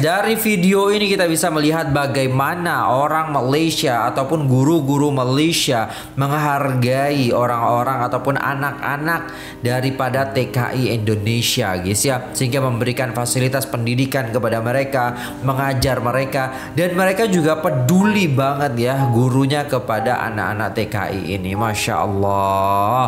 Dari video ini kita bisa melihat bagaimana orang Malaysia ataupun guru-guru Malaysia menghargai orang-orang ataupun anak-anak daripada TKI Indonesia guys ya, sehingga memberikan fasilitas pendidikan kepada mereka, mengajar mereka, dan mereka juga peduli banget ya gurunya kepada anak-anak TKI ini. Masya Allah.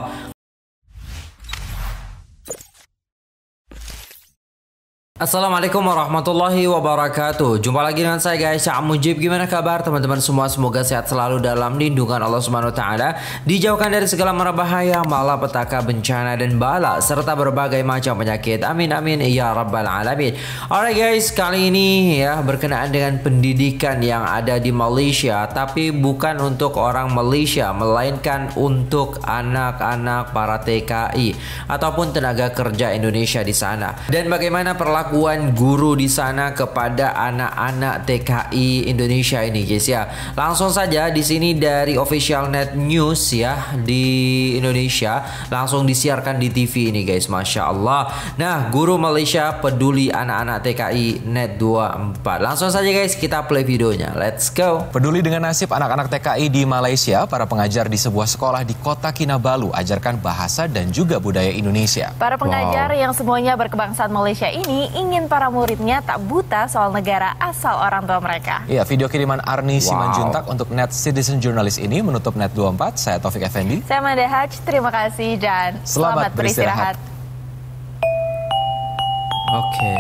Assalamualaikum warahmatullahi wabarakatuh. Jumpa lagi dengan saya guys, Cak Mujib. Gimana kabar teman-teman semua? Semoga sehat selalu dalam lindungan Allah Subhanahu wa taala, dijauhkan dari segala mara bahaya, malapetaka, bencana dan bala serta berbagai macam penyakit. Amin amin ya rabbal alamin. Alright guys, kali ini ya berkenaan dengan pendidikan yang ada di Malaysia, tapi bukan untuk orang Malaysia, melainkan untuk anak-anak para TKI ataupun tenaga kerja Indonesia di sana. Dan bagaimana perlakuan guru di sana kepada anak-anak TKI Indonesia ini guys ya. Langsung saja di sini dari Official Net News ya di Indonesia langsung disiarkan di TV ini guys. Masya Allah. Nah, guru Malaysia peduli anak-anak TKI Net 24. Langsung saja guys kita play videonya. Let's go. Peduli dengan nasib anak-anak TKI di Malaysia, para pengajar di sebuah sekolah di Kota Kinabalu ajarkan bahasa dan juga budaya Indonesia. Para pengajar yang semuanya berkebangsaan Malaysia ini ingin para muridnya tak buta soal negara asal orang tua mereka. Ya, video kiriman Arni Simanjuntak untuk Net Citizen Journalist ini menutup Net 24. Saya Taufik Effendi. Saya Manda Haj, terima kasih dan selamat beristirahat. Oke.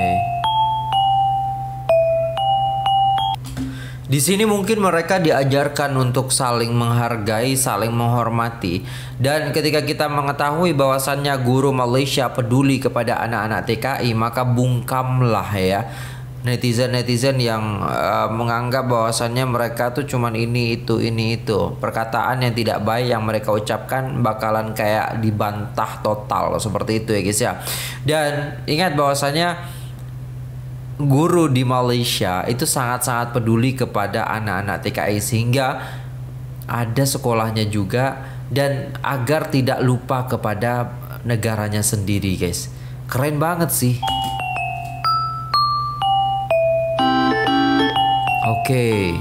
Di sini mungkin mereka diajarkan untuk saling menghargai, saling menghormati. Dan ketika kita mengetahui bahwasannya guru Malaysia peduli kepada anak-anak TKI, maka bungkamlah ya netizen-netizen yang menganggap bahwasannya mereka tuh cuman ini itu. Perkataan yang tidak baik yang mereka ucapkan bakalan kayak dibantah total seperti itu ya guys ya. Dan ingat bahwasannya guru di Malaysia itu sangat-sangat peduli kepada anak-anak TKI, sehingga ada sekolahnya juga, dan agar tidak lupa kepada negaranya sendiri guys. Keren banget sih. Oke.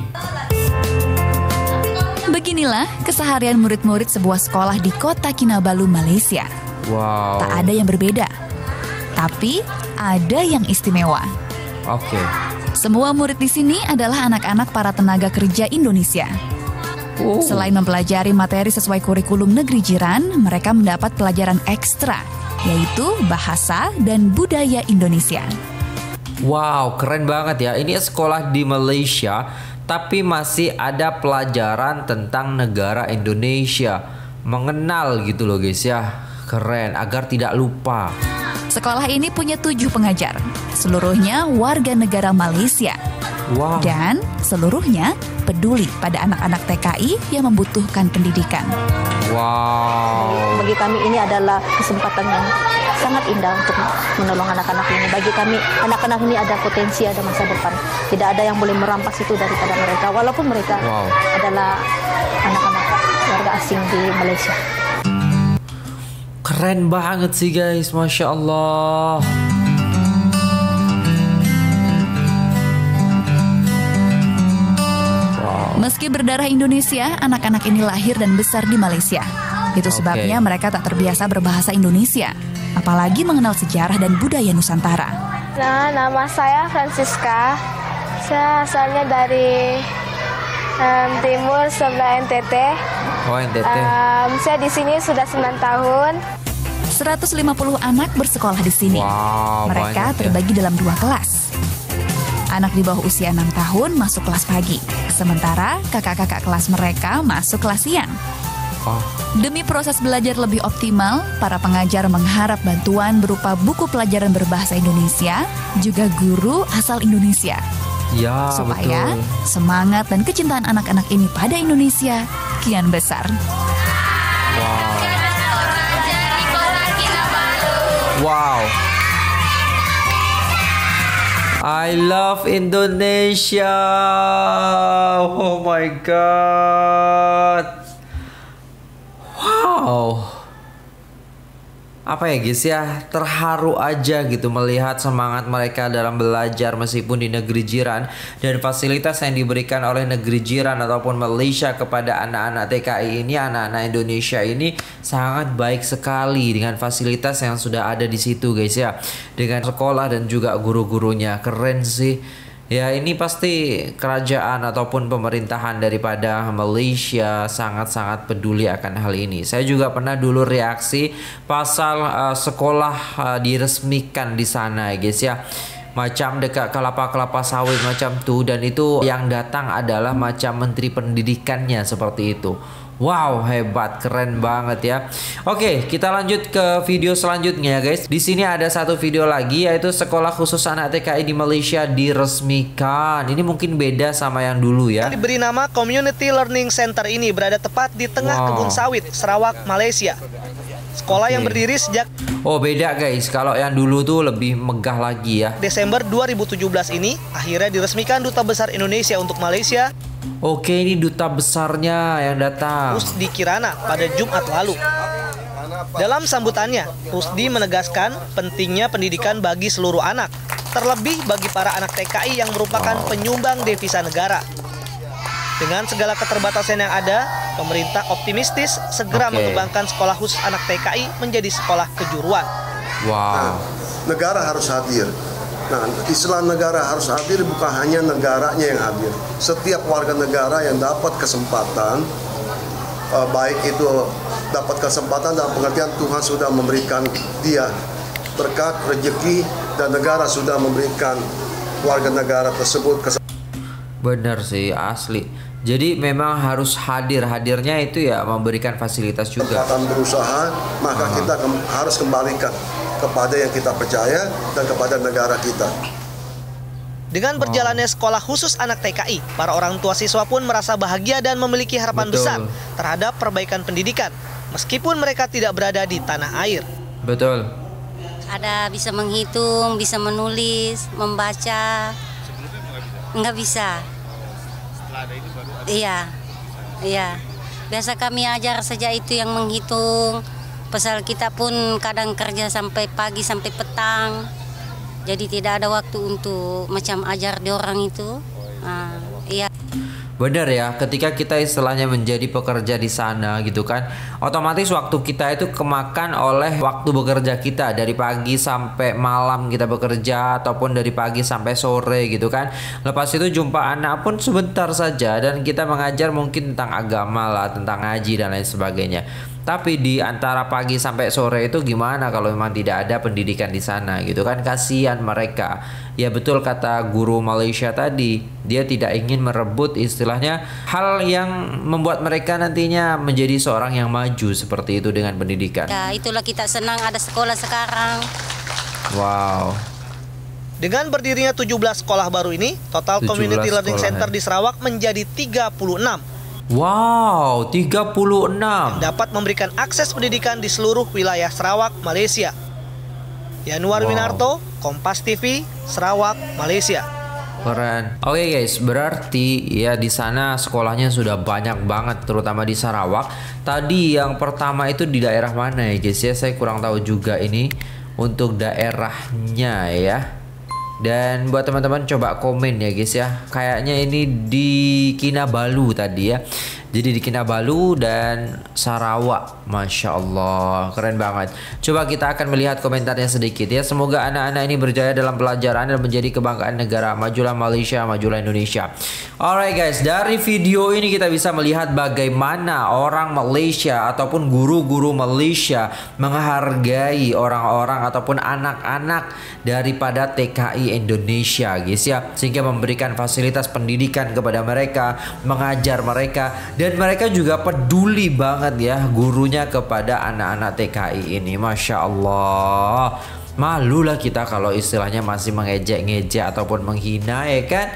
Beginilah keseharian murid-murid sebuah sekolah di Kota Kinabalu, Malaysia. Wow. Tak ada yang berbeda, tapi ada yang istimewa. Oke. Semua murid di sini adalah anak-anak para tenaga kerja Indonesia. Selain mempelajari materi sesuai kurikulum negeri jiran, mereka mendapat pelajaran ekstra, yaitu bahasa dan budaya Indonesia. Wow, keren banget ya. Ini sekolah di Malaysia, tapi masih ada pelajaran tentang negara Indonesia. Mengenal gitu loh guys ya. Keren, agar tidak lupa. Sekolah ini punya 7 pengajar, seluruhnya warga negara Malaysia. Wow. Dan seluruhnya peduli pada anak-anak TKI yang membutuhkan pendidikan. Wow. Bagi kami ini adalah kesempatan yang sangat indah untuk menolong anak-anak ini. Bagi kami, anak-anak ini ada potensi, ada masa depan. Tidak ada yang boleh merampas itu daripada mereka, walaupun mereka adalah anak-anak warga asing di Malaysia. Keren banget sih guys, Masya Allah. Meski berdarah Indonesia, anak-anak ini lahir dan besar di Malaysia. Itu sebabnya mereka tak terbiasa berbahasa Indonesia, apalagi mengenal sejarah dan budaya Nusantara. Nah, nama saya Francisca. Saya asalnya dari timur sebelah NTT. Oh, NTT. Saya di sini sudah 9 tahun. 150 anak bersekolah di sini. Wow, mereka terbagi dalam 2 kelas. Anak di bawah usia 6 tahun masuk kelas pagi, sementara kakak-kakak kelas mereka masuk kelas siang. Demi proses belajar lebih optimal, para pengajar mengharap bantuan berupa buku pelajaran berbahasa Indonesia, juga guru asal Indonesia. Ya, supaya betul. Semangat dan kecintaan anak-anak ini pada Indonesia kian besar. Wow. I love Indonesia. Oh my God. Wow. apa ya guys ya, terharu aja gitu melihat semangat mereka dalam belajar meskipun di negeri jiran, dan fasilitas yang diberikan oleh negeri jiran ataupun Malaysia kepada anak-anak TKI ini, anak-anak Indonesia ini sangat baik sekali dengan fasilitas yang sudah ada di situ guys ya, dengan sekolah dan juga guru-gurunya. Keren sih. Ya, ini pasti kerajaan ataupun pemerintahan daripada Malaysia sangat-sangat peduli akan hal ini. Saya juga pernah dulu reaksi pasal sekolah diresmikan di sana guys ya. Macam dekat kelapa-kelapa sawit macam tuh, dan itu yang datang adalah macam menteri pendidikannya seperti itu. Wow, hebat, keren banget ya. Oke, kita lanjut ke video selanjutnya guys. Di sini ada satu video lagi, yaitu sekolah khusus anak TKI di Malaysia diresmikan. Ini mungkin beda sama yang dulu ya. Diberi nama Community Learning Center ini berada tepat di tengah kebun sawit, Sarawak, Malaysia. Sekolah yang berdiri sejak beda guys. Kalau yang dulu tuh lebih megah lagi ya. Desember 2017 ini akhirnya diresmikan Duta Besar Indonesia untuk Malaysia. Oke, ini duta besarnya yang datang. Rusdi Kirana pada Jumat lalu. Dalam sambutannya, Rusdi menegaskan pentingnya pendidikan bagi seluruh anak, terlebih bagi para anak TKI yang merupakan penyumbang devisa negara. Dengan segala keterbatasan yang ada, pemerintah optimistis segera mengembangkan sekolah khusus anak TKI menjadi sekolah kejuruan. Nah, negara harus hadir. Nah, istilah negara harus hadir bukan hanya negaranya yang hadir. Setiap warga negara yang dapat kesempatan, baik itu dapat kesempatan dalam pengertian Tuhan sudah memberikan dia berkat, rezeki, dan negara sudah memberikan warga negara tersebut kesempatan. Benar sih, asli. Jadi memang harus hadirnya itu ya memberikan fasilitas juga. Kesempatan berusaha, maka kita harus kembalikan kepada yang kita percaya dan kepada negara kita. Dengan berjalannya sekolah khusus anak TKI, para orang tua siswa pun merasa bahagia dan memiliki harapan besar terhadap perbaikan pendidikan, meskipun mereka tidak berada di tanah air. Betul. Ada bisa menghitung, bisa menulis, membaca. Nggak bisa. Iya. Biasa kami ajar saja itu yang menghitung. Pasal kita pun kadang kerja sampai pagi sampai petang, jadi tidak ada waktu untuk macam ajar di orang itu. Iya. Benar ya, ketika kita istilahnya menjadi pekerja di sana gitu kan, otomatis waktu kita itu kemakan oleh waktu bekerja kita. Dari pagi sampai malam kita bekerja, ataupun dari pagi sampai sore gitu kan. Lepas itu jumpa anak pun sebentar saja, dan kita mengajar mungkin tentang agama lah, tentang ngaji dan lain sebagainya. Tapi di antara pagi sampai sore itu gimana kalau memang tidak ada pendidikan di sana gitu kan, kasihan mereka. Ya betul kata guru Malaysia tadi, dia tidak ingin merebut istilahnya hal yang membuat mereka nantinya menjadi seorang yang maju seperti itu dengan pendidikan. Ya, itulah kita senang ada sekolah sekarang. Wow. Dengan berdirinya 17 sekolah baru ini, total Community Learning Center di Sarawak menjadi 36. Wow, 36. Dapat memberikan akses pendidikan di seluruh wilayah Sarawak, Malaysia. Yanuar Winarto, Kompas TV, Sarawak, Malaysia. Keren. Oke guys, berarti ya di sana sekolahnya sudah banyak banget, terutama di Sarawak. Tadi yang pertama itu di daerah mana ya guys ya? Saya kurang tahu juga ini untuk daerahnya ya. Dan buat teman-teman coba komen ya guys ya. Kayaknya ini di Kinabalu tadi ya. Jadi di Kinabalu dan Sarawak. Masya Allah, keren banget. Coba kita akan melihat komentarnya sedikit ya. Semoga anak-anak ini berjaya dalam pelajaran dan menjadi kebanggaan negara. Majulah Malaysia, majulah Indonesia. Alright guys, dari video ini kita bisa melihat bagaimana orang Malaysia ataupun guru-guru Malaysia menghargai orang-orang ataupun anak-anak daripada TKI Indonesia guys ya. Sehingga memberikan fasilitas pendidikan kepada mereka, mengajar mereka, dan mereka juga peduli banget ya gurunya kepada anak-anak TKI ini. Masya Allah. Malulah kita kalau istilahnya masih mengejek-ngejek ataupun menghina ya kan.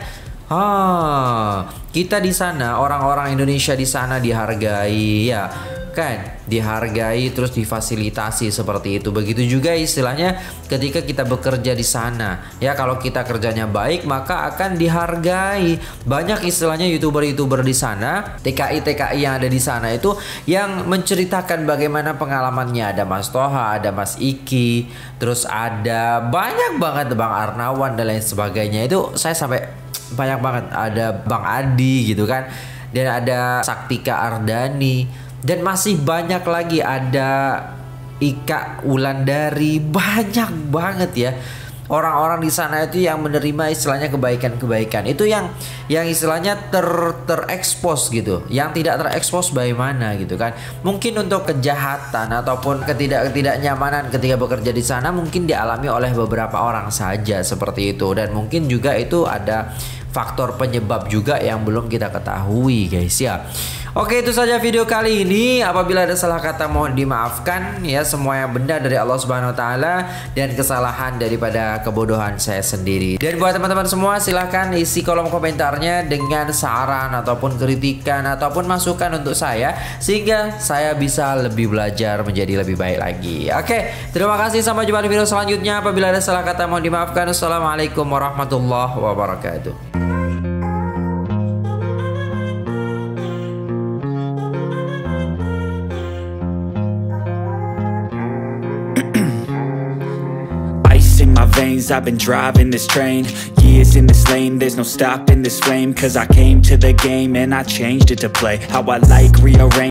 Kita di sana, orang-orang Indonesia di sana dihargai, ya kan, dihargai terus difasilitasi seperti itu. Begitu juga istilahnya ketika kita bekerja di sana, ya kalau kita kerjanya baik maka akan dihargai. Banyak istilahnya youtuber-youtuber di sana, TKI yang ada di sana itu yang menceritakan bagaimana pengalamannya. Ada Mas Toha, ada Mas Iki, terus ada banyak banget Bang Arnawan dan lain sebagainya. Itu saya sampai banyak banget, ada Bang Adi gitu kan, dan ada Saktika Ardani, dan masih banyak lagi, ada Ika Wulandari, banyak banget ya orang-orang di sana itu yang menerima istilahnya kebaikan-kebaikan. Itu yang istilahnya terekspos gitu. Yang tidak terekspos bagaimana gitu kan. Mungkin untuk kejahatan ataupun ketidaknyamanan ketika bekerja di sana mungkin dialami oleh beberapa orang saja seperti itu, dan mungkin juga itu ada faktor penyebab juga yang belum kita ketahui guys ya. Oke, itu saja video kali ini. Apabila ada salah kata mohon dimaafkan ya. Semua yang benar dari Allah Subhanahu wa taala dan kesalahan daripada kebodohan saya sendiri. Dan buat teman-teman semua, silahkan isi kolom komentarnya dengan saran ataupun kritikan ataupun masukan untuk saya, sehingga saya bisa lebih belajar menjadi lebih baik lagi. Oke, terima kasih, sampai jumpa di video selanjutnya. Apabila ada salah kata mohon dimaafkan. Assalamualaikum warahmatullahi wabarakatuh. In my veins, I've been driving this train. Years in this lane, there's no stopping this flame. Cause I came to the game and I changed it to play how I like, rearrange